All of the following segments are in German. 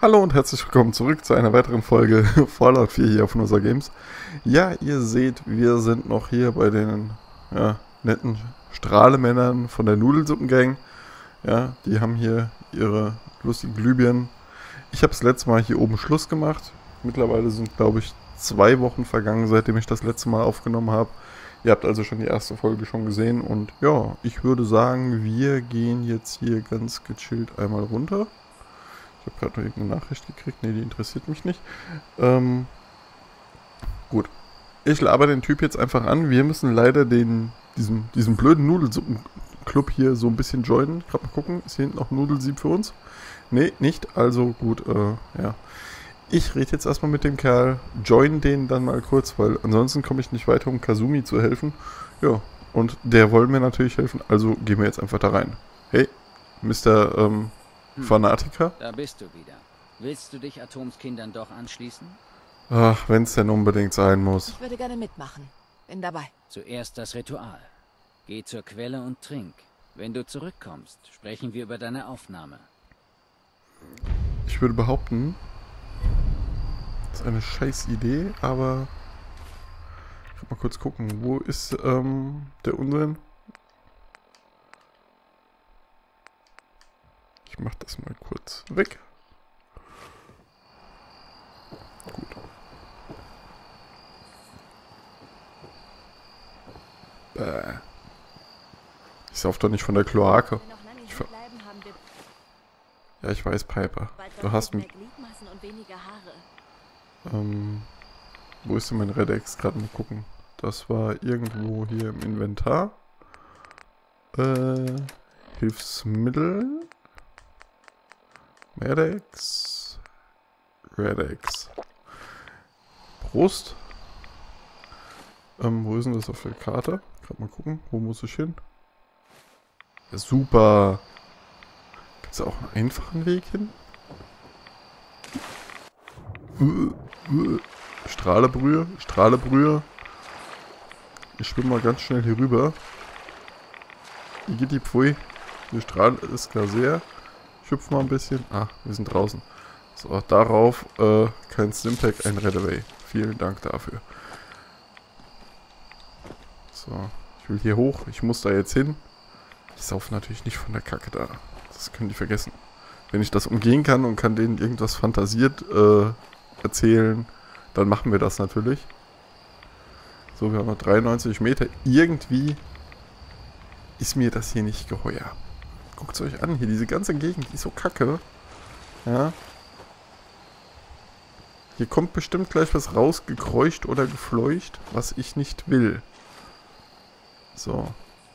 Hallo und herzlich willkommen zurück zu einer weiteren Folge Fallout 4 hier auf Nusa Games. Ja, ihr seht, wir sind noch hier bei den netten Strahlemännern von der Nudelsuppengang. Ja, die haben hier ihre lustigen Glühbirnen. Ich habe das letzte Mal hier oben Schluss gemacht. Mittlerweile sind, glaube ich, 2 Wochen vergangen, seitdem ich das letzte Mal aufgenommen habe. Ihr habt also schon die erste Folge schon gesehen und ja, ich würde sagen, wir gehen jetzt hier ganz gechillt einmal runter. Ich habe gerade noch irgendeine Nachricht gekriegt. Ne, die interessiert mich nicht. Gut. Ich laber den Typ jetzt einfach an. Wir müssen leider diesen blöden Nudelsuppenclub hier so ein bisschen joinen. Gerade mal gucken. Ist hier hinten noch ein Nudelsieb für uns? Ne, nicht. Also gut, ja. Ich rede jetzt erstmal mit dem Kerl. Join den dann mal kurz, weil ansonsten komme ich nicht weiter, um Kazumi zu helfen. Ja, und der wollen mir natürlich helfen. Also gehen wir jetzt einfach da rein. Hey, Mr. Fanatiker? Da bist du wieder. Willst du dich Atoms Kindern doch anschließen? Ach, wenn es denn unbedingt sein muss. Ich würde gerne mitmachen. Bin dabei. Zuerst das Ritual. Geh zur Quelle und trink. Wenn du zurückkommst, sprechen wir über deine Aufnahme. Ich würde behaupten, das ist eine scheiß Idee, aber ich kann mal kurz gucken, wo ist der Unsinn? Ich mach das mal kurz weg. Gut. Ich sauf doch nicht von der Kloake. Ja, ich weiß, Piper. Du hast mich. Wo ist denn mein Redex? Gerade mal gucken. Das war irgendwo hier im Inventar. Hilfsmittel. Redex. Brust. Wo ist denn das auf der Karte? Gerade mal gucken. Wo muss ich hin? Ja, super. Gibt es auch einen einfachen Weg hin? Strahlebrühe. Ich schwimme mal ganz schnell hier rüber. Wie geht die Pfui? Die Strahle ist klar sehr. Ich hüpfe mal ein bisschen. Ah, wir sind draußen. So, darauf kein Stimpack, ein Redaway. Vielen Dank dafür. So, ich will hier hoch. Ich muss da jetzt hin. Ich saufe natürlich nicht von der Kacke da. Das können die vergessen. Wenn ich das umgehen kann und kann denen irgendwas fantasiert erzählen, dann machen wir das natürlich. So, wir haben noch 93 Meter. Irgendwie ist mir das hier nicht geheuer. Guckt es euch an, hier diese ganze Gegend, die ist so kacke. Ja. Hier kommt bestimmt gleich was rausgekreucht oder gefleucht, was ich nicht will. So.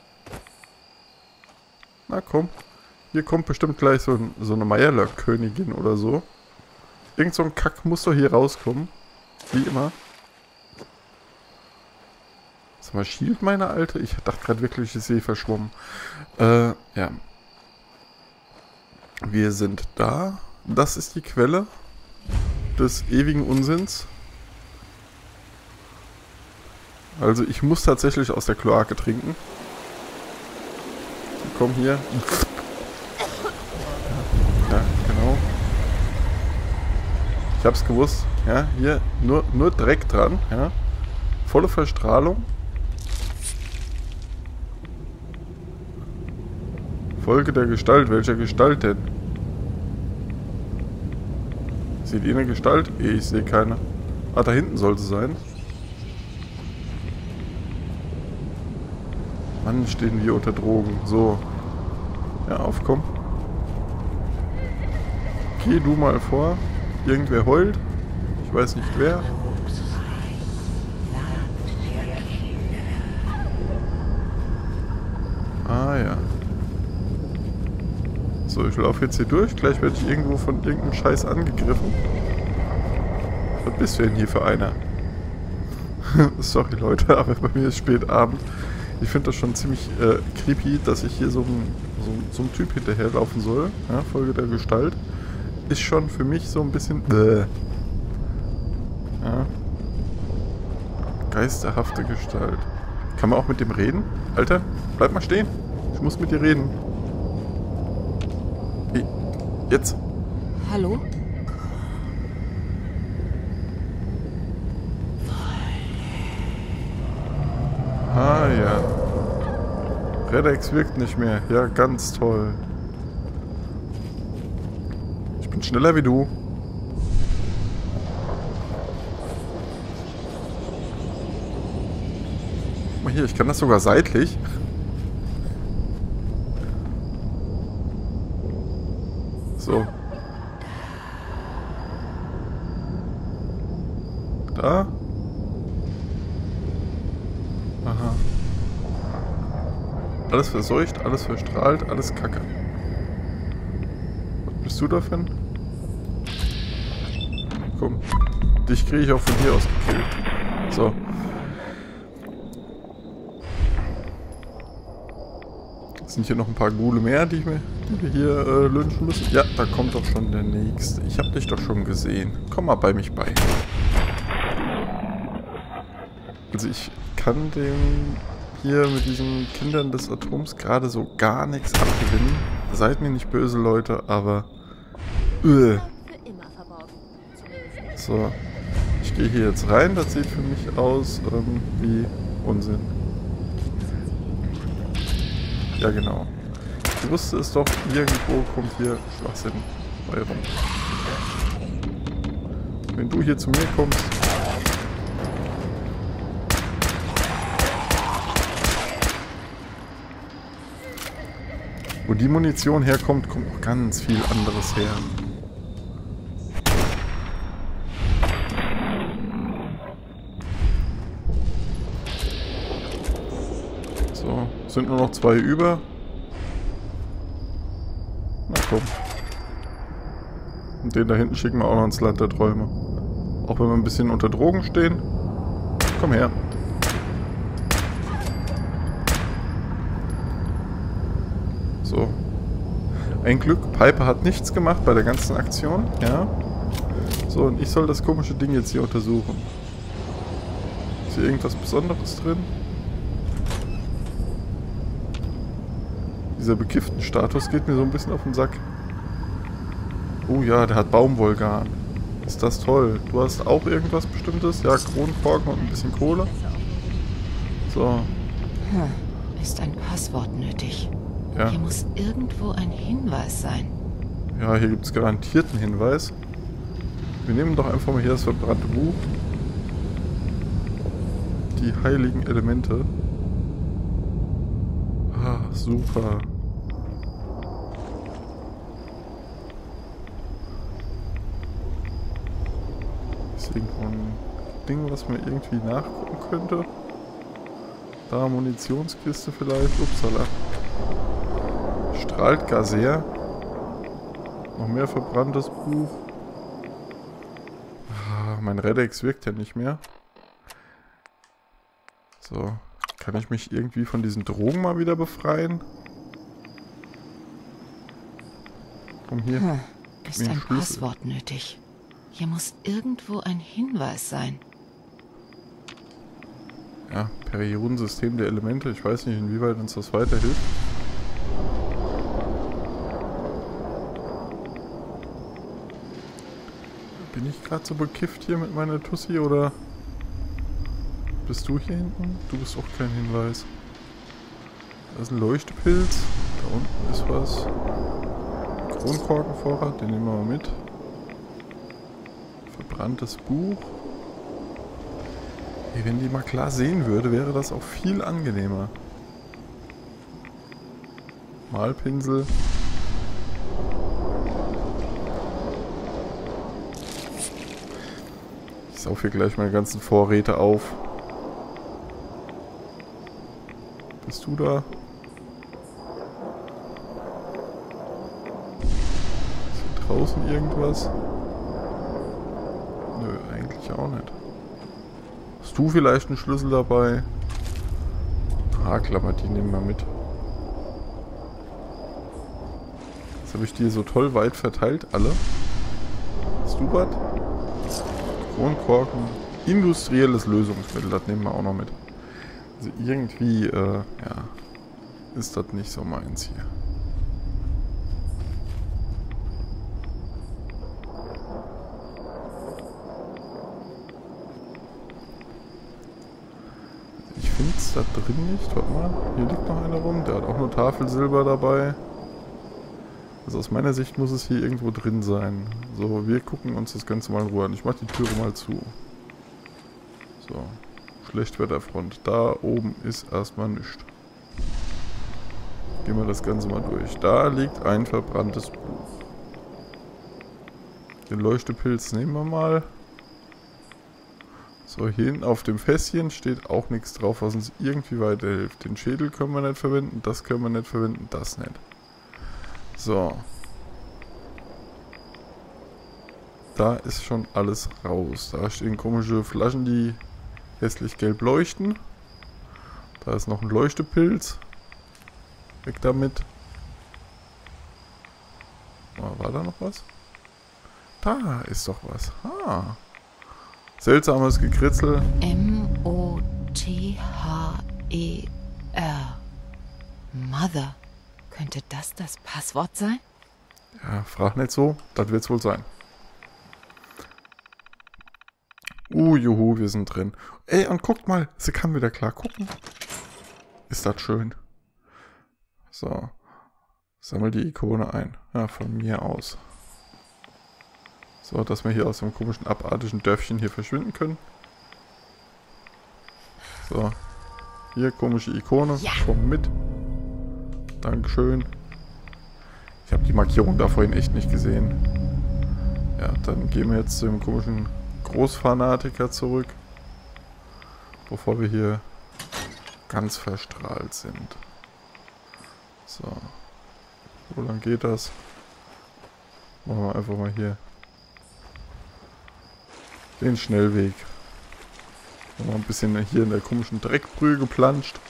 Na komm. Hier kommt bestimmt gleich so eine Meierlöck-Königin oder so. Irgend so ein Kack muss doch hier rauskommen. Wie immer. Ist mal Shield, meine Alte? Ich dachte gerade wirklich, ich sehe verschwommen. Ja. Wir sind da. Das ist die Quelle des ewigen Unsinns. Also ich muss tatsächlich aus der Kloake trinken. Komm hier. Ja, genau. Ich hab's gewusst. Ja, hier nur Dreck dran. Ja. Volle Verstrahlung. Folge der Gestalt. Welcher Gestalt denn? Seht ihr eine Gestalt? Ich sehe keine. Ah, da hinten sollte sie sein. Mann, stehen wir unter Drogen. So. Ja, aufkomm. Geh du mal vor. Irgendwer heult. Ich weiß nicht wer. Ah ja. So, ich laufe jetzt hier durch. Gleich werde ich irgendwo von irgendeinem Scheiß angegriffen. Was bist du denn hier für einer? Sorry Leute, aber bei mir ist spät Abend. Ich finde das schon ziemlich creepy, dass ich hier so einem Typ hinterherlaufen soll. Ja, Folge der Gestalt. Ist schon für mich so ein bisschen... Ja. Geisterhafte Gestalt. Kann man auch mit dem reden? Alter, bleib mal stehen. Ich muss mit dir reden. Wie? Jetzt? Hallo? Ah ja. Redex wirkt nicht mehr. Ja, ganz toll. Ich bin schneller wie du. Guck mal hier, ich kann das sogar seitlich. So. Da. Aha. Alles verseucht, alles verstrahlt, alles Kacke. Was bist du davon? Komm. Dich kriege ich auch von hier aus gekillt. So. Sind hier noch ein paar Ghule mehr, die wir hier lynchen müssen? Ja, da kommt doch schon der nächste. Ich habe dich doch schon gesehen. Komm mal bei mich bei. Also ich kann dem hier mit diesen Kindern des Atoms gerade so gar nichts abgewinnen. Seid mir nicht böse, Leute, aber... So. Ich gehe hier jetzt rein. Das sieht für mich aus wie Unsinn. Ja, genau. Ich wusste es doch, irgendwo kommt hier Schwachsinn bei rum. Wenn du hier zu mir kommst... Wo die Munition herkommt, kommt noch ganz viel anderes her. So, sind nur noch 2 über. Na komm. Und den da hinten schicken wir auch noch ins Land der Träume. Auch wenn wir ein bisschen unter Drogen stehen. Komm her. So. Ein Glück, Piper hat nichts gemacht bei der ganzen Aktion, ja. So, und ich soll das komische Ding jetzt hier untersuchen. Ist hier irgendwas Besonderes drin? Dieser bekifften Status geht mir so ein bisschen auf den Sack. Oh ja, der hat Baumwollgarn. Ist das toll. Du hast auch irgendwas Bestimmtes? Ja, Kronkorken und ein bisschen Kohle. So. Ist ein Passwort nötig. Ja. Hier muss irgendwo ein Hinweis sein. Ja, hier gibt es garantiert einen Hinweis. Wir nehmen doch einfach mal hier das verbrannte Buch. Die heiligen Elemente. Ah, super. Ist irgendwo ein Ding, was man irgendwie nachgucken könnte? Da, Munitionskiste vielleicht. Upsala. Strahlt gar sehr. Noch mehr verbranntes Buch. Ah, mein Redex wirkt ja nicht mehr. So. Kann ich mich irgendwie von diesen Drogen mal wieder befreien? Komm hier. Ist ein Passwort nötig. Hier muss irgendwo ein Hinweis sein. Ja, Periodensystem der Elemente. Ich weiß nicht, inwieweit uns das weiterhilft. Bin ich gerade so bekifft hier mit meiner Tussi oder bist du hier hinten? Du bist auch kein Hinweis. Da ist ein Leuchtepilz. Da unten ist was. Kronkorkenvorrat, den nehmen wir mal mit. Verbranntes Buch. Hey, wenn die mal klar sehen würde, wäre das auch viel angenehmer. Malpinsel. Ich sauf hier gleich meine ganzen Vorräte auf. Bist du da? Ist hier draußen irgendwas? Nö, eigentlich auch nicht. Hast du vielleicht einen Schlüssel dabei? Klammer, die nehmen wir mit. Jetzt habe ich die so toll weit verteilt, alle. Hast du was? Kronkorken. Industrielles Lösungsmittel, das nehmen wir auch noch mit. Also irgendwie, ja, ist das nicht so meins hier. Ich finde es da drin nicht. Warte mal, hier liegt noch einer rum. Der hat auch nur Tafelsilber dabei. Also aus meiner Sicht muss es hier irgendwo drin sein. So, wir gucken uns das Ganze mal in Ruhe an. Ich mache die Türe mal zu. So, Schlechtwetterfront. Da oben ist erstmal nichts. Gehen wir das Ganze mal durch. Da liegt ein verbranntes Buch. Den Leuchtepilz nehmen wir mal. So, hier hinten auf dem Fässchen steht auch nichts drauf, was uns irgendwie weiterhilft. Den Schädel können wir nicht verwenden, das können wir nicht verwenden, das nicht. So. Da ist schon alles raus. Da stehen komische Flaschen, die hässlich gelb leuchten. Da ist noch ein Leuchtepilz. Weg damit. Oh, war da noch was? Da ist doch was. Ah. Seltsames Gekritzel. M-O-T-H-E-R. Mother. Könnte das Passwort sein? Ja, frag nicht so. Das wird's wohl sein. Juhu, wir sind drin. Ey, und guckt mal. Sie kann wieder klar gucken. Ist das schön. So. Sammel die Ikone ein. Ja, von mir aus. So, dass wir hier aus dem komischen, abartigen Dörfchen hier verschwinden können. So. Hier, komische Ikone. Ja. Komm mit. Dankeschön. Ich habe die Markierung da vorhin echt nicht gesehen. Ja, dann gehen wir jetzt zu dem komischen Großfanatiker zurück. Bevor wir hier ganz verstrahlt sind. So. Wo lang geht das? Machen wir einfach mal hier den Schnellweg. Noch ein bisschen hier in der komischen Dreckbrühe geplanscht.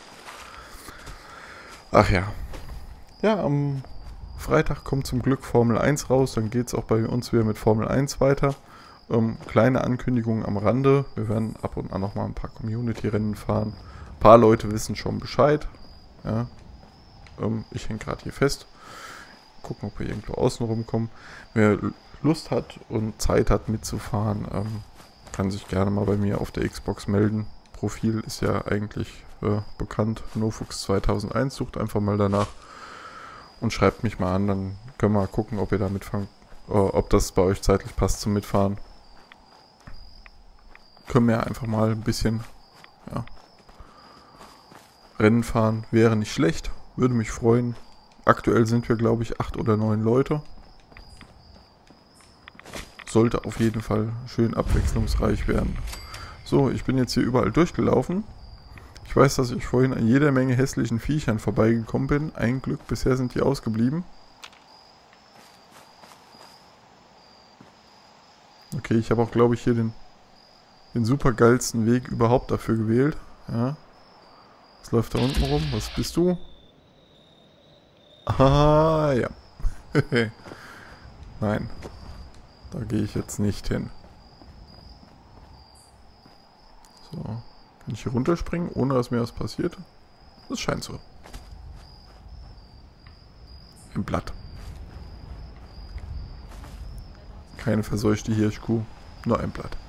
Ach ja. Ja, am Freitag kommt zum Glück Formel 1 raus. Dann geht es auch bei uns wieder mit Formel 1 weiter. Kleine Ankündigungen am Rande. Wir werden ab und an nochmal ein paar Community-Rennen fahren. Ein paar Leute wissen schon Bescheid. Ja. Ich hänge gerade hier fest. Gucken, ob wir irgendwo außen rumkommen. Wer Lust hat und Zeit hat mitzufahren, kann sich gerne mal bei mir auf der Xbox melden. Profil ist ja eigentlich bekannt. NoFux 2001. Sucht einfach mal danach und schreibt mich mal an. Dann können wir mal gucken, ob ihr da mitfahren, ob das bei euch zeitlich passt zum Mitfahren. Können wir ja einfach mal ein bisschen Rennen fahren. Wäre nicht schlecht. Würde mich freuen. Aktuell sind wir, glaube ich, 8 oder 9 Leute. Sollte auf jeden Fall schön abwechslungsreich werden. So, ich bin jetzt hier überall durchgelaufen. Ich weiß, dass ich vorhin an jeder Menge hässlichen Viechern vorbeigekommen bin. Ein Glück, bisher sind die ausgeblieben. Okay, ich habe auch, glaube ich, hier den super geilsten Weg überhaupt dafür gewählt. Ja. Was läuft da unten rum? Was bist du? Ah, ja. Nein. Da gehe ich jetzt nicht hin. So. Kann ich hier runterspringen, ohne dass mir was passiert? Das scheint so. Ein Blatt. Keine verseuchte Hirschkuh. Nur ein Blatt.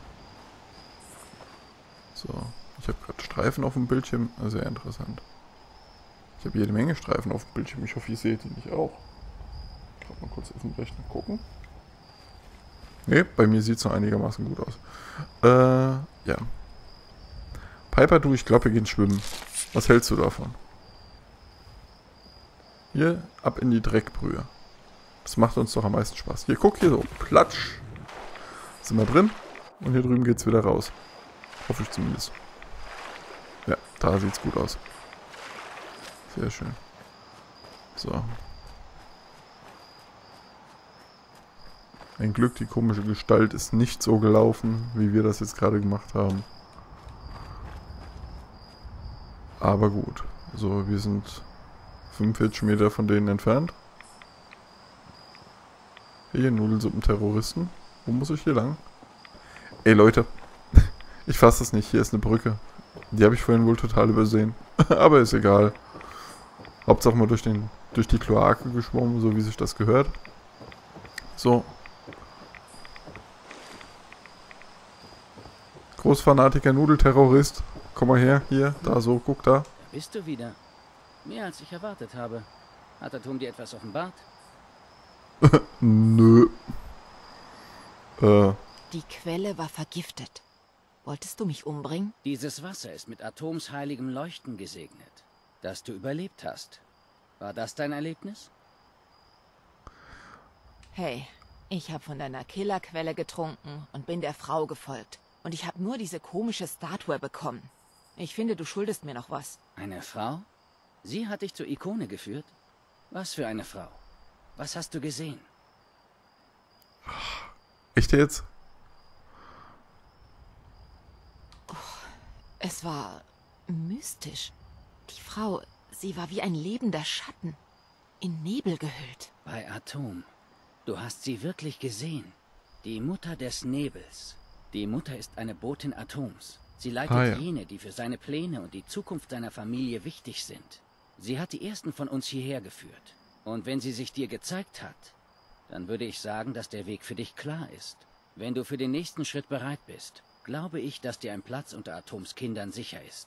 So. Ich habe gerade Streifen auf dem Bildschirm. Sehr interessant. Ich habe jede Menge Streifen auf dem Bildschirm. Ich hoffe, ihr seht die nicht auch. Gerade mal kurz auf dem Rechner gucken. Ne, bei mir sieht es noch einigermaßen gut aus. Ja. Piper, du, ich glaube, wir gehen schwimmen. Was hältst du davon? Hier, ab in die Dreckbrühe. Das macht uns doch am meisten Spaß. Hier, guck, hier so. Platsch. Sind wir drin. Und hier drüben geht's wieder raus. Hoffe ich zumindest. Ja, da sieht's gut aus. Sehr schön. So. Ein Glück, die komische Gestalt ist nicht so gelaufen, wie wir das jetzt gerade gemacht haben. Aber gut. So, wir sind 45 Meter von denen entfernt. Hier, Nudelsuppen-Terroristen. Wo muss ich hier lang? Ey, Leute. Ich fasse das nicht. Hier ist eine Brücke. Die habe ich vorhin wohl total übersehen. Aber ist egal. Hauptsache mal durch die Kloake geschwommen, so wie sich das gehört. So. Großfanatiker, Nudelterrorist. Komm mal her, hier, da so, guck da. Da bist du wieder. Mehr als ich erwartet habe. Hat Atom dir etwas offenbart? Nö. Die Quelle war vergiftet. Wolltest du mich umbringen? Dieses Wasser ist mit Atoms heiligem Leuchten gesegnet. Dass du überlebt hast. War das dein Erlebnis? Hey, ich habe von deiner Killerquelle getrunken und bin der Frau gefolgt. Und ich habe nur diese komische Statue bekommen. Ich finde, du schuldest mir noch was. Eine Frau? Sie hat dich zur Ikone geführt? Was für eine Frau? Was hast du gesehen? Echt jetzt? Es war mystisch. Die Frau, sie war wie ein lebender Schatten. In Nebel gehüllt. Bei Atom. Du hast sie wirklich gesehen. Die Mutter des Nebels. Die Mutter ist eine Botin Atoms. Sie leitet jene, die für seine Pläne und die Zukunft seiner Familie wichtig sind. Sie hat die ersten von uns hierher geführt. Und wenn sie sich dir gezeigt hat, dann würde ich sagen, dass der Weg für dich klar ist. Wenn du für den nächsten Schritt bereit bist, glaube ich, dass dir ein Platz unter Atoms Kindern sicher ist.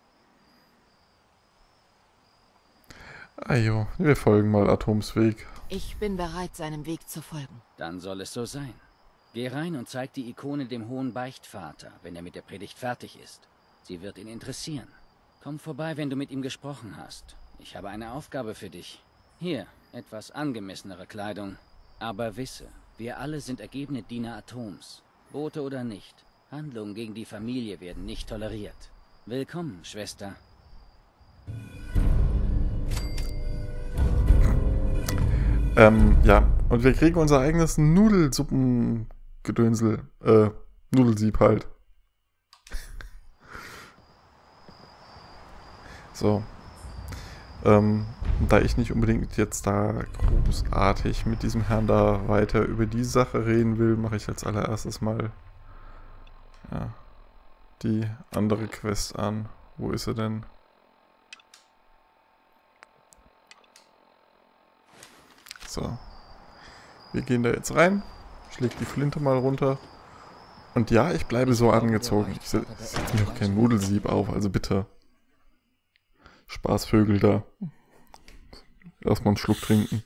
Ajo, wir folgen mal Atoms Weg. Ich bin bereit, seinem Weg zu folgen. Dann soll es so sein. Geh rein und zeig die Ikone dem hohen Beichtvater, wenn er mit der Predigt fertig ist. Sie wird ihn interessieren. Komm vorbei, wenn du mit ihm gesprochen hast. Ich habe eine Aufgabe für dich. Hier, etwas angemessenere Kleidung. Aber wisse, wir alle sind ergebene Diener Atoms. Bote oder nicht, Handlungen gegen die Familie werden nicht toleriert. Willkommen, Schwester. Ja, und wir kriegen unser eigenes Nudelsuppengedönsel. Nudelsieb halt. So. Da ich nicht unbedingt jetzt da großartig mit diesem Herrn da weiter über die Sache reden will, mache ich als allererstes mal die andere Quest an. Wo ist sie denn? So. Wir gehen da jetzt rein. Ich leg die Flinte mal runter. Und ja, ich bleibe so angezogen. Ich setze mir auch kein Nudelsieb auf, also bitte. Spaßvögel da. Erstmal einen Schluck trinken.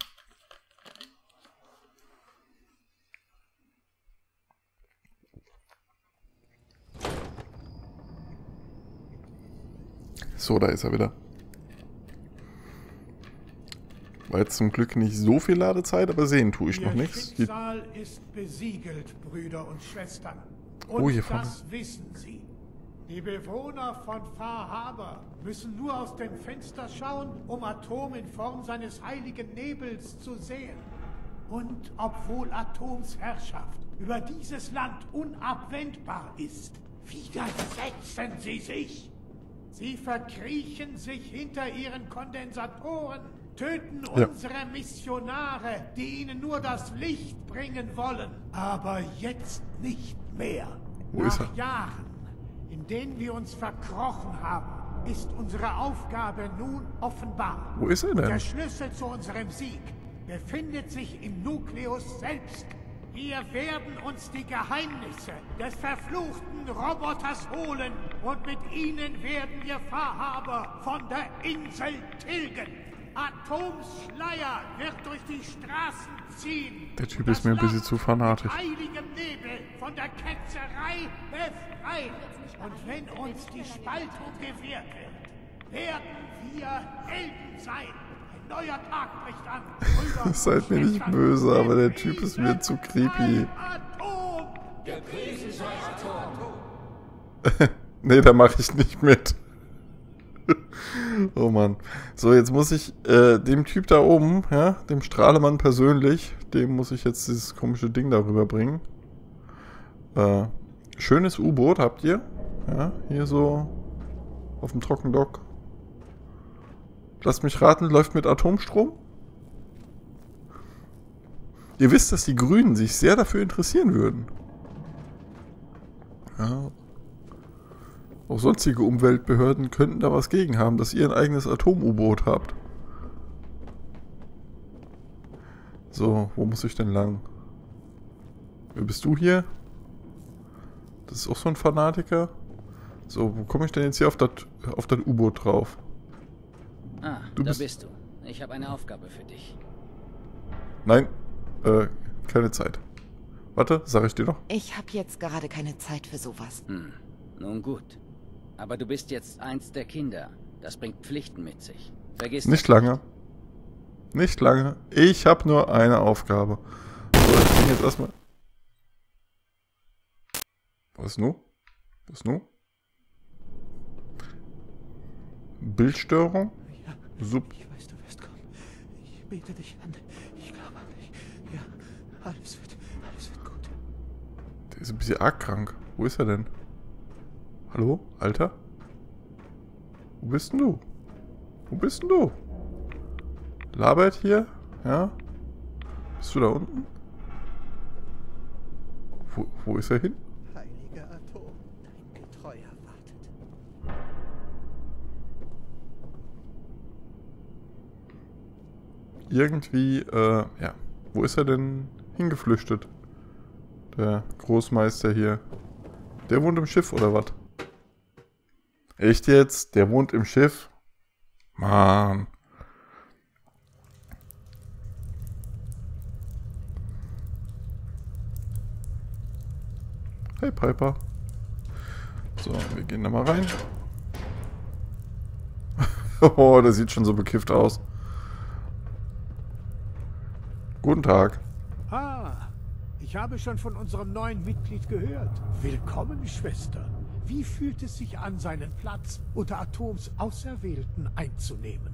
So, da ist er wieder. War jetzt zum Glück nicht so viel Ladezeit, aber sehen tue ich noch nichts. Ihr Schicksal ist besiegelt, Brüder und Schwestern. Und Oh, hier vorne. das wissen Sie. Die Bewohner von Far Harbor müssen nur aus dem Fenster schauen, um Atom in Form seines heiligen Nebels zu sehen. Und obwohl Atoms Herrschaft über dieses Land unabwendbar ist, widersetzen sie sich. Sie verkriechen sich hinter ihren Kondensatoren, töten unsere Missionare, die ihnen nur das Licht bringen wollen. Aber jetzt nicht mehr. Wo ist er? Nach Jahren, in denen wir uns verkrochen haben, ist unsere Aufgabe nun offenbar. Wo ist er denn? Der Schlüssel zu unserem Sieg befindet sich im Nukleus selbst. Wir werden uns die Geheimnisse des verfluchten Roboters holen und mit ihnen werden wir Far Harbor von der Insel tilgen. Atoms Schleier wird durch die Straßen ziehen. Der Typ ist mir ein bisschen zu fanatisch. Mit heiligem Nebel von der Ketzerei befreien. Und wenn uns die Spaltung gewährt wird, werden wir Helden sein. Ein neuer Tag bricht an. Brüder Seid mir nicht böse, aber der Typ ist mir zu creepy. Atom! Nee, da mache ich nicht mit. Oh Mann. So, jetzt muss ich dem Typ da oben, ja, dem Strahlemann persönlich, dem muss ich jetzt dieses komische Ding darüber bringen. Schönes U-Boot habt ihr. Ja, hier so auf dem Trockendock. Lasst mich raten, läuft mit Atomstrom? Ihr wisst, dass die Grünen sich sehr dafür interessieren würden. Ja. Auch sonstige Umweltbehörden könnten da was gegen haben, dass ihr ein eigenes Atom-U-Boot habt. So, wo muss ich denn lang? Wer bist du hier? Das ist auch so ein Fanatiker. So, wo komme ich denn jetzt hier auf das U-Boot drauf? Ah, da bist du. Ich habe eine Aufgabe für dich. Nein, keine Zeit. Warte, sag ich dir noch. Ich habe jetzt gerade keine Zeit für sowas. Nun gut. Aber du bist jetzt eins der Kinder. Das bringt Pflichten mit sich. Vergiss Nicht lange. Nicht lange. Ich habe nur eine Aufgabe. So, ich bin jetzt erstmal... Was nun? Was nun? Bildstörung? Ja, Sub. ich weiß, du wirst kommen. Ich bete dich an. Ich glaube an dich. Ja, alles wird gut. Der ist ein bisschen arg krank. Wo ist er denn? Hallo? Alter? Wo bist denn du? Wo bist denn du? Labert hier? Ja? Bist du da unten? Wo ist er hin? Heiliger Atom, dein Getreuer wartet. Irgendwie, ja. Wo ist er denn hingeflüchtet? Der Großmeister hier. Der wohnt im Schiff, oder was? Echt jetzt? Der wohnt im Schiff? Mann. Hey Piper. So, wir gehen da mal rein. Oh, der sieht schon so bekifft aus. Guten Tag. Ah, ich habe schon von unserem neuen Mitglied gehört. Willkommen, Schwester. Wie fühlt es sich an, seinen Platz unter Atoms Auserwählten einzunehmen?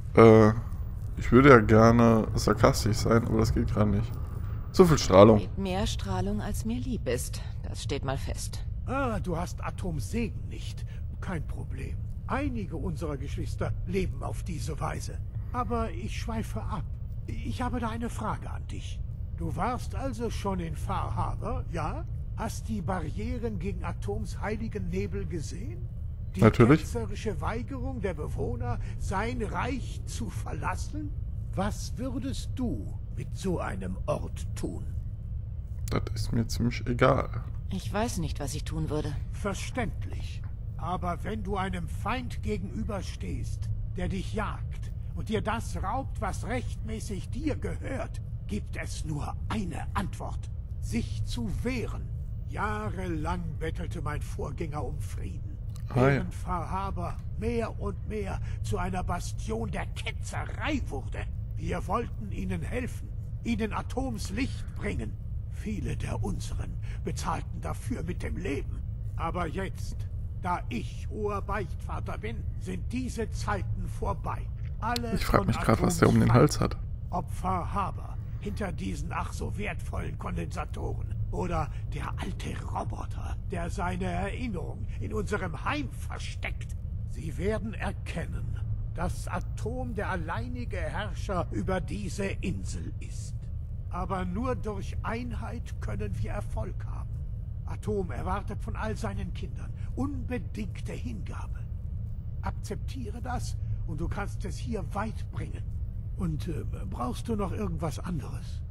Ich würde ja gerne sarkastisch sein, aber das geht gerade nicht. Zu viel Strahlung. Mit mehr Strahlung, als mir lieb ist. Das steht mal fest. Ah, du hast Atoms Segen nicht. Kein Problem. Einige unserer Geschwister leben auf diese Weise. Aber ich schweife ab. Ich habe da eine Frage an dich. Du warst also schon in Far Harbor, ja? Hast die Barrieren gegen Atoms heiligen Nebel gesehen? Die Natürlich. ketzerische Weigerung der Bewohner, sein Reich zu verlassen? Was würdest du mit so einem Ort tun? Das ist mir ziemlich egal. Ich weiß nicht, was ich tun würde. Verständlich. Aber wenn du einem Feind gegenüberstehst, der dich jagt und dir das raubt, was rechtmäßig dir gehört, gibt es nur eine Antwort: sich zu wehren. Jahrelang bettelte mein Vorgänger um Frieden. Während Far Harbor mehr und mehr zu einer Bastion der Ketzerei wurde. Wir wollten ihnen helfen, ihnen Atoms Licht bringen. Viele der unseren bezahlten dafür mit dem Leben. Aber jetzt, da ich hoher Beichtvater bin, sind diese Zeiten vorbei. Alle Ich frage von mich gerade, was Atoms der um den Hals hat. ob Far Harbor hinter diesen ach so wertvollen Kondensatoren oder der alte Roboter, der seine Erinnerung in unserem Heim versteckt. Sie werden erkennen, dass Atom der alleinige Herrscher über diese Insel ist. Aber nur durch Einheit können wir Erfolg haben. Atom erwartet von all seinen Kindern unbedingte Hingabe. Akzeptiere das und du kannst es hier weit bringen. Und brauchst du noch irgendwas anderes?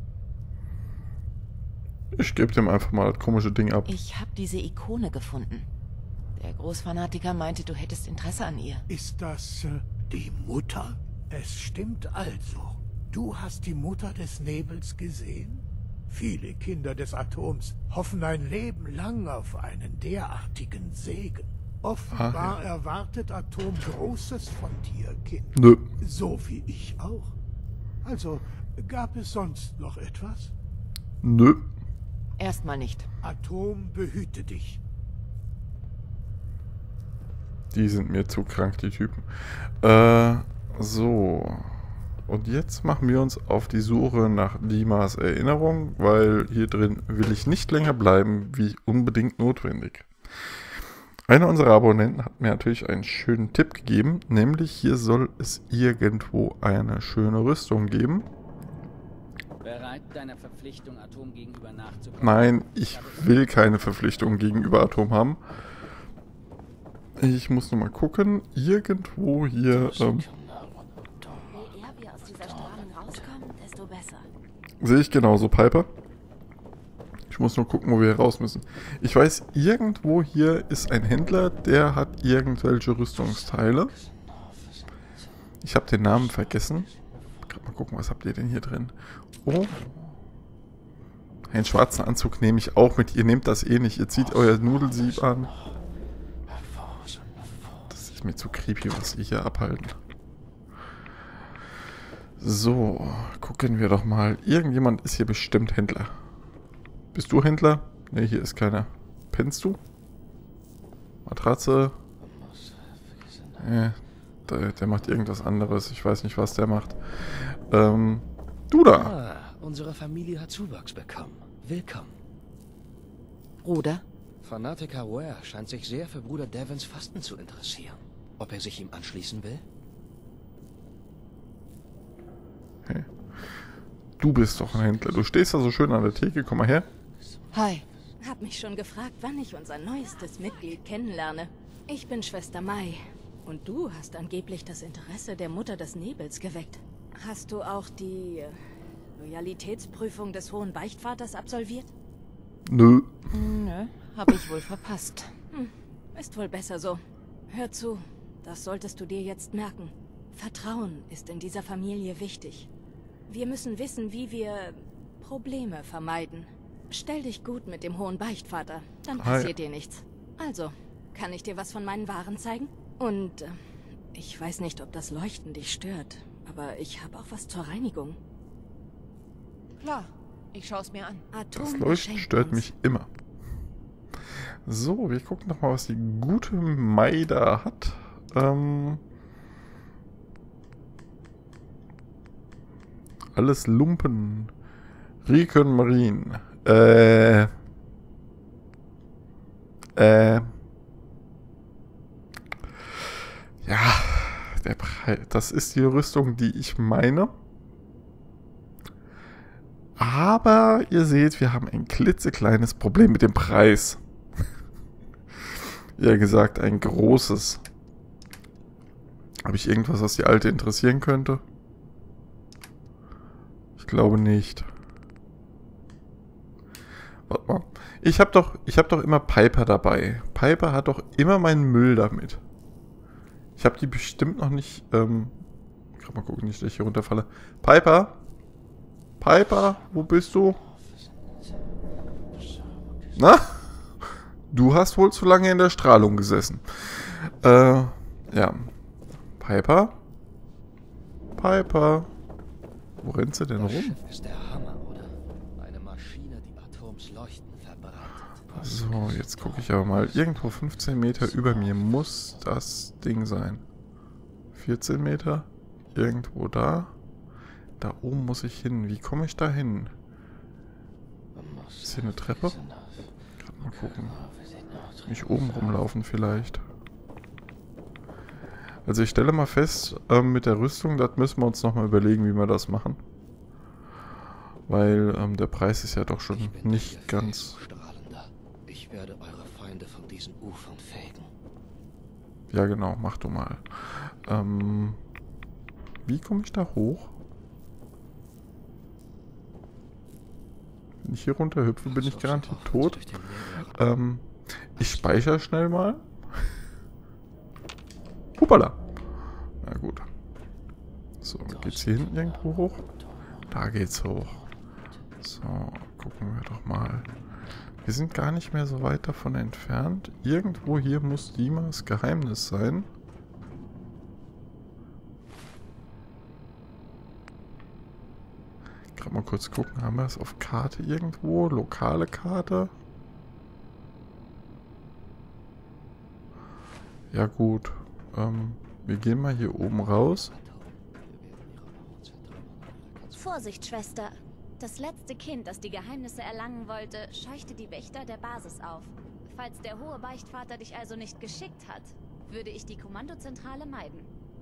Ich gebe dem einfach mal das komische Ding ab. Ich habe diese Ikone gefunden. Der Großfanatiker meinte, du hättest Interesse an ihr. Ist das die Mutter? Es stimmt also. Du hast die Mutter des Nebels gesehen? Viele Kinder des Atoms hoffen ein Leben lang auf einen derartigen Segen. Offenbar erwartet Atom Großes von dir, Kind. Nö. So wie ich auch. Also, gab es sonst noch etwas? Nö. Erstmal nicht. Atom behüte dich. Die sind mir zu krank, die Typen. So. Und jetzt machen wir uns auf die Suche nach Dimas Erinnerung, weil hier drin will ich nicht länger bleiben, wie unbedingt notwendig. Einer unserer Abonnenten hat mir natürlich einen schönen Tipp gegeben, nämlich hier soll es irgendwo eine schöne Rüstung geben. Bereit, deiner Verpflichtung Atom gegenüber nachzukommen? Nein, ich will keine Verpflichtung gegenüber Atom haben. Ich muss nur mal gucken, irgendwo hier... Je eher wir aus dieser Strahlung rauskommen, desto besser. Sehe ich genauso, Piper. Ich Ich muss nur gucken, wo wir hier raus müssen. Ich weiß, irgendwo hier ist ein Händler, der hat irgendwelche Rüstungsteile. Ich habe den Namen vergessen. Gerade mal gucken, was habt ihr denn hier drin? Oh. Einen schwarzen Anzug nehme ich auch mit. Ihr nehmt das eh nicht. Ihr zieht euer Nudelsieb an. Das ist mir zu creepy, was ihr hier abhalten. So, gucken wir doch mal. Irgendjemand ist hier bestimmt Händler. Bist du Händler? Ne, hier ist keiner. Pennst du? Matratze? Der macht irgendwas anderes. Ich weiß nicht, was der macht. Du da. Ah, unsere Familie hat Zuwachs bekommen. Willkommen. Bruder? Fanatiker Ware scheint sich sehr für Bruder Devons Fasten zu interessieren. Ob er sich ihm anschließen will? Hey. Du bist doch ein Händler. Du stehst da so schön an der Theke. Komm mal her. Hi. Hab mich schon gefragt, wann ich unser neuestes Mitglied kennenlerne. Ich bin Schwester Mai. Und du hast angeblich das Interesse der Mutter des Nebels geweckt. Hast du auch die Loyalitätsprüfung des Hohen Beichtvaters absolviert? Nö. Nö, hab ich wohl verpasst. Ist wohl besser so. Hör zu, das solltest du dir jetzt merken. Vertrauen ist in dieser Familie wichtig. Wir müssen wissen, wie wir Probleme vermeiden. Stell dich gut mit dem Hohen Beichtvater, dann passiert dir nichts. Also, kann ich dir was von meinen Waren zeigen? Und ich weiß nicht, ob das Leuchten dich stört, aber ich habe auch was zur Reinigung. Klar, ich schaue mir an. Das Leuchten stört mich immer. So, wir gucken noch mal, was die gute Mai da hat. Alles Lumpen. Recon Marine. Ja, der Preis. Das ist die Rüstung, die ich meine. Aber ihr seht, wir haben ein klitzekleines Problem mit dem Preis. Ja gesagt, ein großes. Habe ich irgendwas, was die Alte interessieren könnte? Ich glaube nicht. Warte mal. Ich hab doch immer Piper dabei. Piper hat doch immer meinen Müll damit. Ich habe die bestimmt noch nicht... Ich kann mal gucken, nicht, dass ich hier runterfalle. Piper? Piper, wo bist du? Na? Du hast wohl zu lange in der Strahlung gesessen. Ja. Piper? Piper? Wo rennt sie denn Das rum? Schiff ist der Hammer, oder? Eine Maschine, die Atoms Leuchten verbreitet. So, jetzt gucke ich aber mal. Irgendwo 15 Meter über mir muss das Ding sein. 14 Meter? Irgendwo da? Da oben muss ich hin. Wie komme ich da hin? Ist hier eine Treppe? Gerade mal gucken. Nicht oben rumlaufen vielleicht. Also ich stelle mal fest, mit der Rüstung, das müssen wir uns nochmal überlegen, wie wir das machen. Weil der Preis ist ja doch schon nicht ganz... Strahlender. Ich werde eure Feinde von diesen Ufern fegen. Ja genau, mach du mal. Wie komme ich da hoch? Wenn ich hier runter hüpfe, bin ich garantiert tot. Ich speichere schnell mal. Hoppala. Na gut. So, geht's hier hinten irgendwo hoch? Da geht's hoch. So, gucken wir doch mal. Wir sind gar nicht mehr so weit davon entfernt. Irgendwo hier muss Dimas Geheimnis sein. Gerade mal kurz gucken, haben wir es auf Karte irgendwo? Lokale Karte? Ja gut. Wir gehen mal hier oben raus. Vorsicht, Schwester. Das letzte Kind, das die Geheimnisse erlangen wollte, scheuchte die Wächter der Basis auf. Falls der Hohe Beichtvater dich also nicht geschickt hat, würde ich die Kommandozentrale meiden.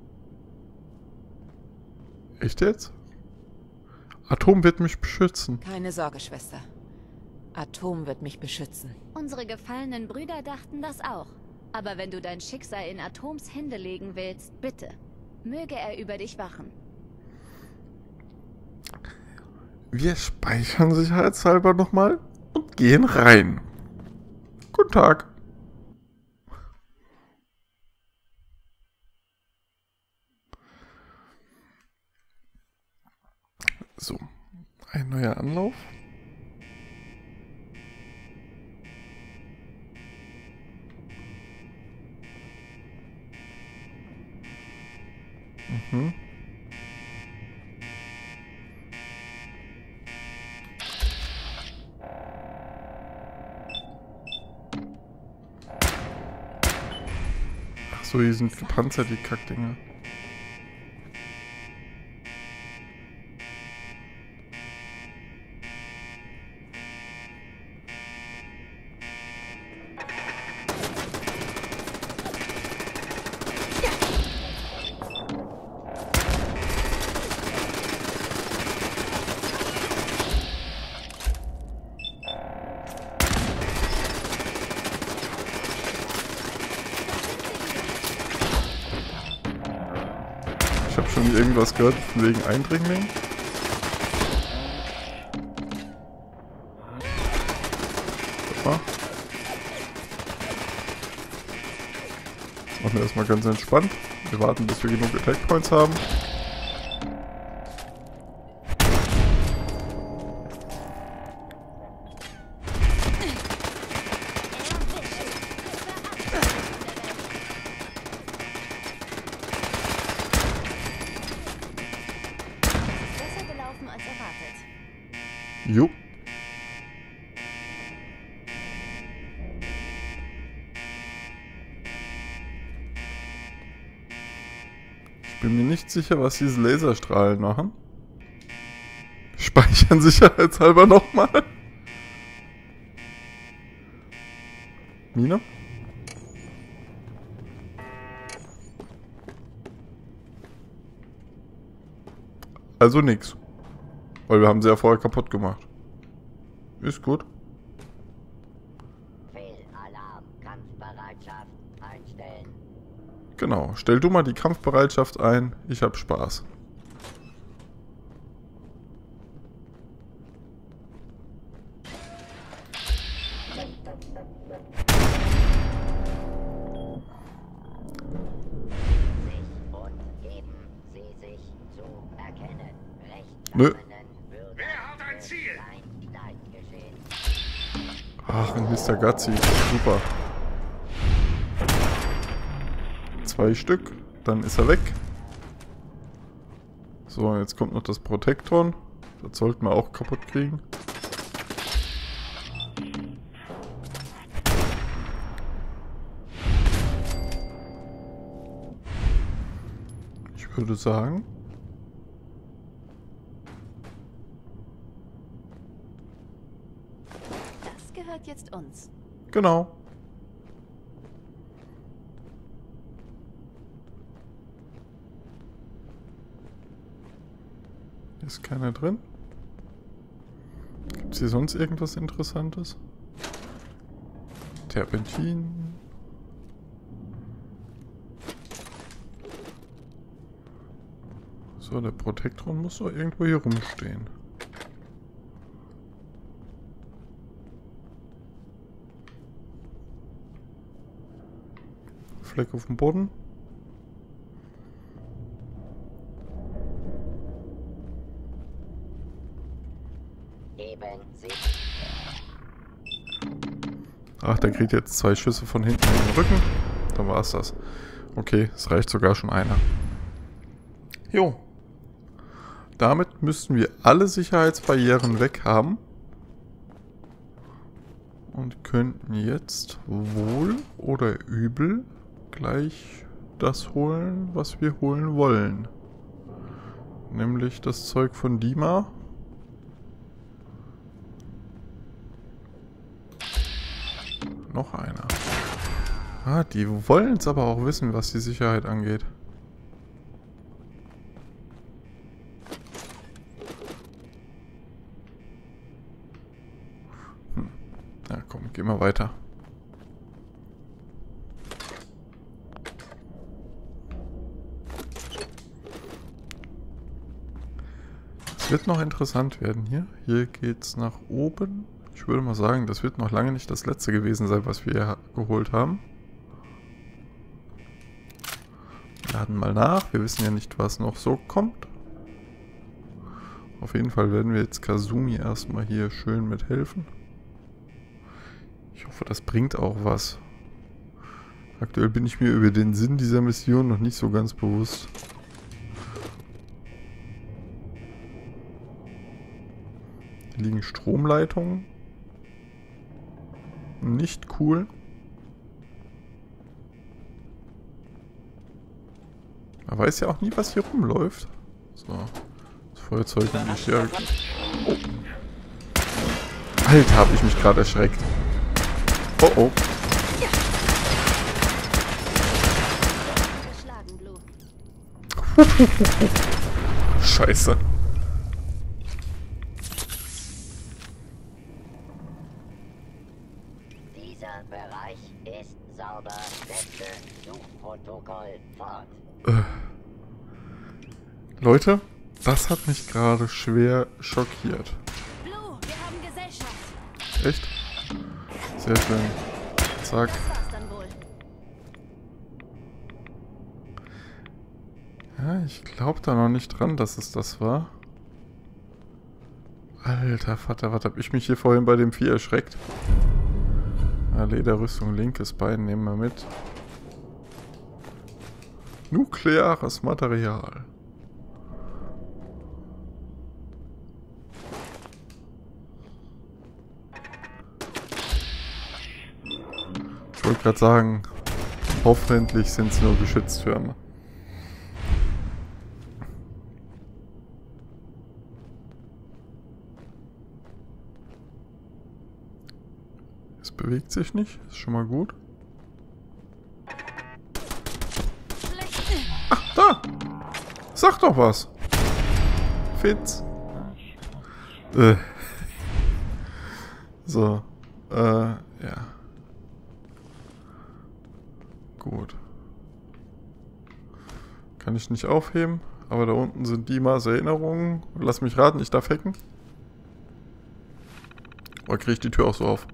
Echt jetzt? Atom wird mich beschützen. Keine Sorge, Schwester. Atom wird mich beschützen. Unsere gefallenen Brüder dachten das auch. Aber wenn du dein Schicksal in Atoms Hände legen willst, bitte, möge er über dich wachen. Wir speichern sicherheitshalber nochmal. und gehen rein. Guten Tag. So, ein neuer Anlauf. Mhm. Ach so, hier sind gepanzert, die Kackdinger. Ich habe schon irgendwas gehört von wegen Eindringling. Machen wir erstmal ganz entspannt. Wir warten, bis wir genug Attack Points haben. Jo. Ich bin mir nicht sicher, was diese Laserstrahlen machen. Speichern sicherheitshalber nochmal. Mine? Also nix. Weil wir haben sie ja vorher kaputt gemacht. Ist gut. Fehlalarm, Kampfbereitschaft einstellen. Genau, stell du mal die Kampfbereitschaft ein. Ich hab Spaß. Nö. Ach, ein Mr. Gazzi. Super. 2 Stück. Dann ist er weg. So, jetzt kommt noch das Protektoren. Das sollten wir auch kaputt kriegen. Ich würde sagen... Gehört jetzt uns. Genau. Ist keiner drin? Gibt es hier sonst irgendwas Interessantes? Terpentin. So, der Protektron muss doch irgendwo hier rumstehen. Fleck auf dem Boden. Ach, der kriegt jetzt 2 Schüsse von hinten in den Rücken. Dann war es das. Okay, es reicht sogar schon einer. Jo. Damit müssten wir alle Sicherheitsbarrieren weg haben. Und könnten jetzt wohl oder übel gleich das holen, was wir holen wollen. Nämlich das Zeug von Dima. Noch einer. Ah, die wollen es aber auch wissen, was die Sicherheit angeht. Ja, komm, geh mal weiter. Es wird noch interessant werden hier. Hier geht's nach oben. Ich ich würde mal sagen, das wird noch lange nicht das letzte gewesen sein, was wir hier geholt haben. Wir laden mal nach. Wir wissen ja nicht, was noch so kommt. Auf jeden Fall werden wir jetzt Kazumi erstmal hier schön mithelfen. Ich hoffe, das bringt auch was. Aktuell bin ich mir über den Sinn dieser Mission noch nicht so ganz bewusst. Hier liegen Stromleitungen. Nicht cool. Man weiß ja auch nie, was hier rumläuft. So. Das Feuerzeug und ich hier. Oh. Alter, habe ich mich gerade erschreckt. Oh oh. Scheiße. Dieser Bereich ist sauber. Setze Suchprotokoll fort. Leute, das hat mich gerade schwer schockiert. Blue, wir haben Gesellschaft. Echt? Sehr schön. Zack. Das war's dann wohl. Ja, ich glaube da noch nicht dran, dass es das war. Alter Vater, was hab ich mich hier vorhin bei dem Vieh erschreckt? Ja, Lederrüstung, linkes Bein nehmen wir mit. Nukleares Material. Ich wollte gerade sagen, hoffentlich sind es nur Geschütztürme. Es bewegt sich nicht, ist schon mal gut. Ach, da! Sag doch was! Fitz! So, ja. Gut. Kann ich nicht aufheben, aber da unten sind Dimas Erinnerungen. Lass mich raten, ich darf hacken. Oder kriege ich die Tür auch so auf?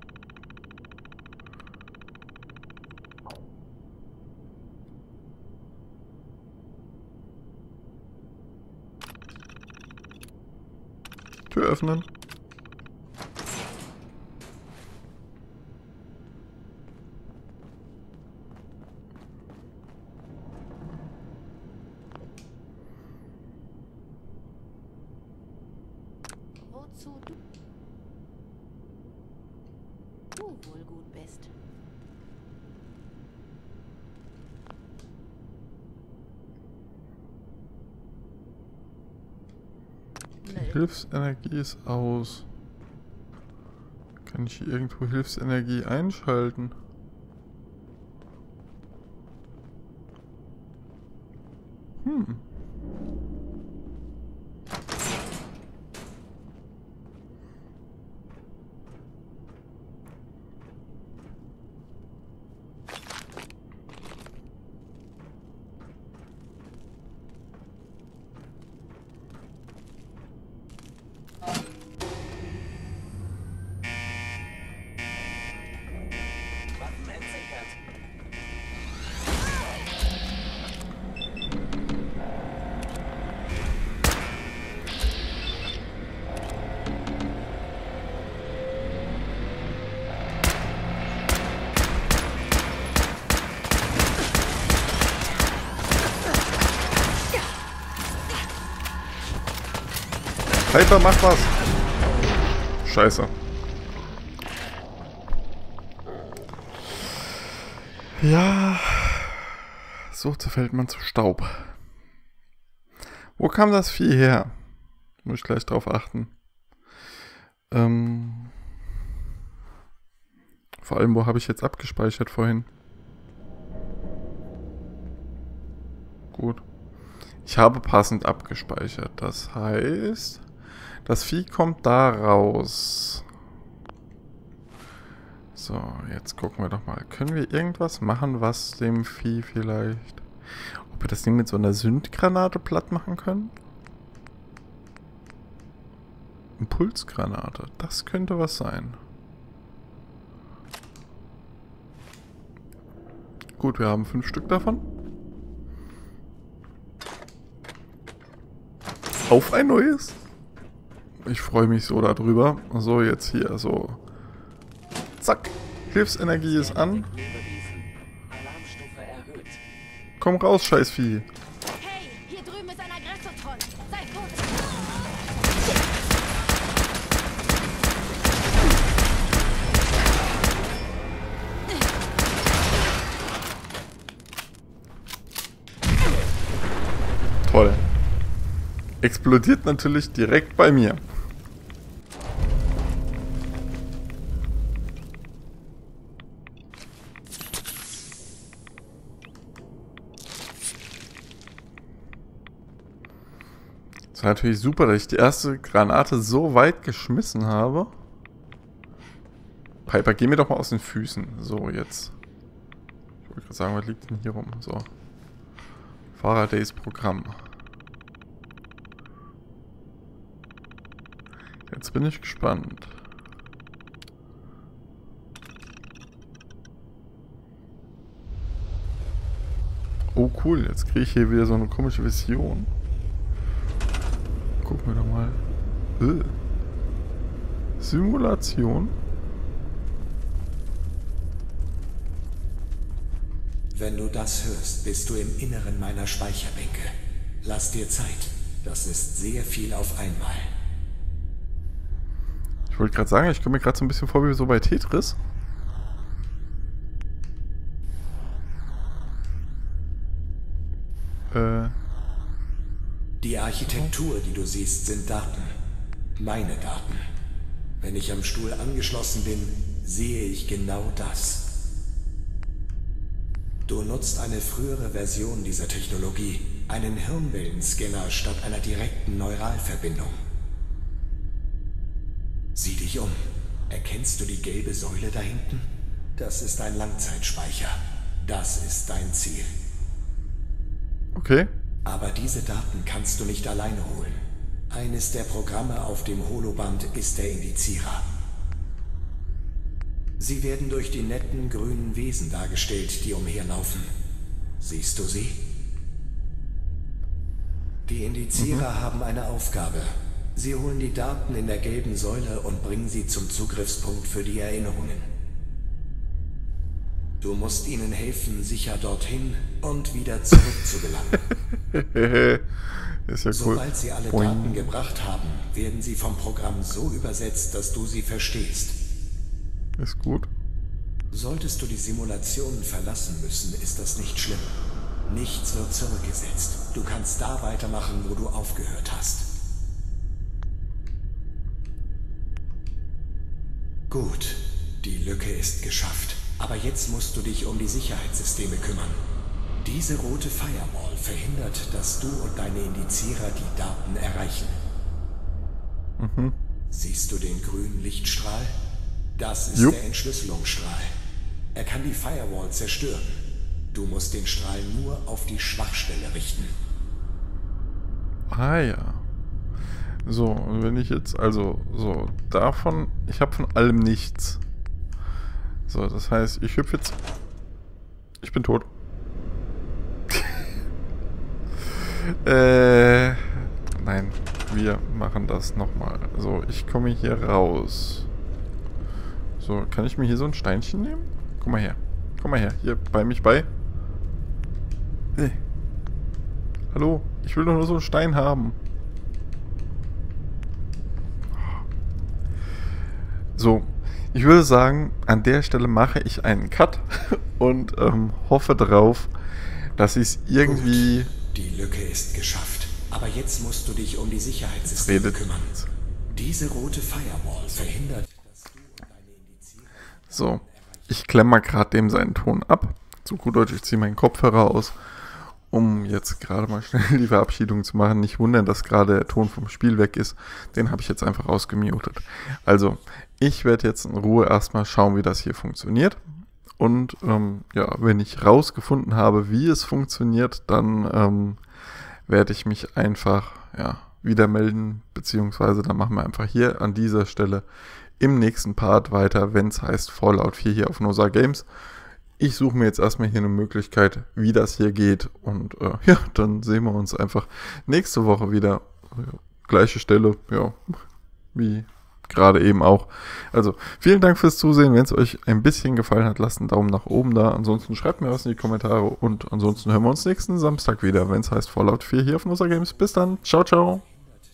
Tür öffnen. Wozu du wohl gut bist. Hilfsenergie ist aus. Kann ich hier irgendwo Hilfsenergie einschalten? Hyper, mach was! Scheiße. Ja. So zerfällt man zu Staub. Wo kam das Vieh her? Muss ich gleich drauf achten. Vor allem, wo habe ich jetzt abgespeichert vorhin? Gut. Ich habe passend abgespeichert. Das heißt, das Vieh kommt da raus. So, jetzt gucken wir doch mal. Können wir irgendwas machen, was dem Vieh vielleicht... Ob wir das Ding mit so einer Sündgranate platt machen können? Impulsgranate. Das könnte was sein. Gut, wir haben 5 Stück davon. Auf ein neues. Ich freue mich so darüber. So, jetzt hier so. Zack. Hilfsenergie ist an. Komm raus, Scheißvieh. Hey, hier drüben ist ein Aggressortron. Seid gut. Toll. Explodiert natürlich direkt bei mir. Das war natürlich super, dass ich die erste Granate so weit geschmissen habe. Piper, geh mir doch mal aus den Füßen. So, jetzt. Ich wollte gerade sagen, was liegt denn hier rum? So. Faradays Programm. Jetzt bin ich gespannt. Oh cool, jetzt kriege ich hier wieder so eine komische Vision. Gucken wir doch mal. Simulation. Wenn du das hörst, bist du im Inneren meiner Speicherbänke. Lass dir Zeit. Das ist sehr viel auf einmal. Ich wollte gerade sagen, ich komme mir gerade so ein bisschen vor wie so bei Tetris. Die Architektur, die du siehst, sind Daten. Meine Daten. Wenn ich am Stuhl angeschlossen bin, sehe ich genau das. Du nutzt eine frühere Version dieser Technologie, einen Hirnwellenscanner statt einer direkten Neuralverbindung. Sieh dich um. Erkennst du die gelbe Säule da hinten? Das ist ein Langzeitspeicher. Das ist dein Ziel. Okay. Aber diese Daten kannst du nicht alleine holen. Eines der Programme auf dem Holoband ist der Indizierer. Sie werden durch die netten grünen Wesen dargestellt, die umherlaufen. Siehst du sie? Die Indizierer haben eine Aufgabe. Sie holen die Daten in der gelben Säule und bringen sie zum Zugriffspunkt für die Erinnerungen. Du musst ihnen helfen, sicher dorthin und wieder zurück zu gelangen. Ist ja cool. Sobald sie alle Daten gebracht haben, werden sie vom Programm so übersetzt, dass du sie verstehst. Ist gut. Solltest du die Simulationen verlassen müssen, ist das nicht schlimm. Nichts wird zurückgesetzt. Du kannst da weitermachen, wo du aufgehört hast. Gut, die Lücke ist geschafft. Aber jetzt musst du dich um die Sicherheitssysteme kümmern. Diese rote Firewall verhindert, dass du und deine Indizierer die Daten erreichen. Siehst du den grünen Lichtstrahl? Das ist der Entschlüsselungsstrahl. Er kann die Firewall zerstören. Du musst den Strahl nur auf die Schwachstelle richten. Ah ja. So, und wenn ich jetzt, also, so, davon, ich habe von allem nichts. So, das heißt, ich hüpfe jetzt. Ich bin tot. Nein, wir machen das nochmal. So, ich komme hier raus. So, kann ich mir hier so ein Steinchen nehmen? Komm mal her. Komm mal her. Hier, bei mich bei. Hallo, ich will doch nur so einen Stein haben. So, ich würde sagen, an der Stelle mache ich einen Cut und hoffe darauf, dass ich es irgendwie... Gut. Die Lücke ist geschafft. Aber jetzt musst du dich um die Sicherheitssysteme kümmern. Diese rote Firewall verhindert, dass du und deine Indizierer... So, ich klemme mal gerade dem seinen Ton ab. Zu gut Deutsch, ich ziehe meinen Kopfhörer aus, um jetzt gerade mal schnell die Verabschiedung zu machen. Nicht wundern, dass gerade der Ton vom Spiel weg ist. Den habe ich jetzt einfach ausgemutet. Also, ich werde jetzt in Ruhe erstmal schauen, wie das hier funktioniert. Und ja, wenn ich rausgefunden habe, wie es funktioniert, dann werde ich mich einfach wieder melden. Beziehungsweise dann machen wir einfach hier an dieser Stelle im nächsten Part weiter, wenn es heißt Fallout 4 hier auf Nosa Games. ich suche mir jetzt erstmal hier eine Möglichkeit, wie das hier geht. Und ja, dann sehen wir uns einfach nächste Woche wieder. Gleiche Stelle, ja, wie gerade eben auch. Also, vielen Dank fürs Zusehen. Wenn es euch ein bisschen gefallen hat, lasst einen Daumen nach oben da. Ansonsten schreibt mir was in die Kommentare. Und ansonsten hören wir uns nächsten Samstag wieder, wenn es heißt Fallout 4 hier auf Nusa Games. Bis dann. Ciao, ciao.